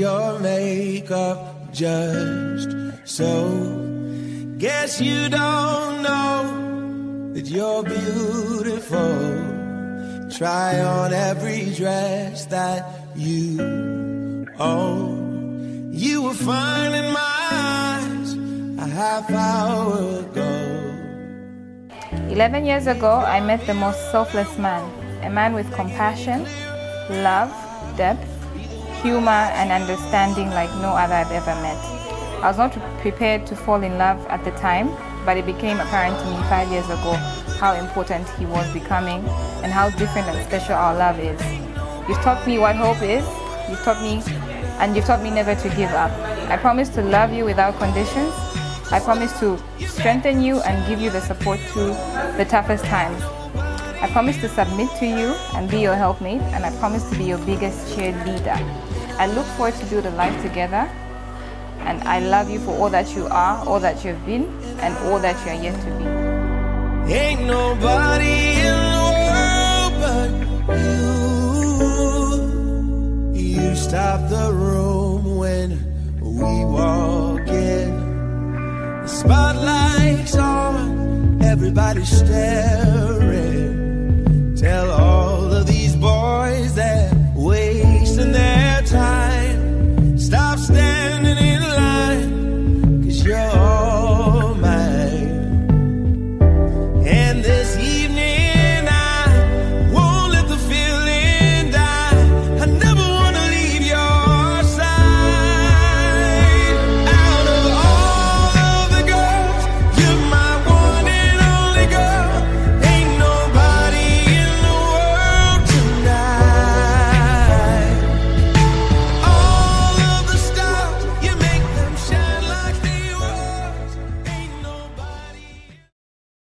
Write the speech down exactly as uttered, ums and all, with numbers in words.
your makeup just so. Guess you don't know that you're beautiful. Try on every dress that you own. You were fine in my eyes a half hour ago. Eleven years ago, I met the most selfless man, a man with compassion, love, depth, humor, and understanding like no other I've ever met. I was not prepared to fall in love at the time, but it became apparent to me five years ago how important he was becoming and how different and special our love is. You've taught me what hope is, you've taught me, and you've taught me never to give up. I promise to love you without conditions. I promise to strengthen you and give you the support through the toughest times. I promise to submit to you and be your helpmate, and I promise to be your biggest cheerleader. I look forward to build a life together, and I love you for all that you are, all that you've been, and all that you are yet to be. Ain't nobody in the world but you. You stop the room when we walk in. The spotlight's on, everybody's staring.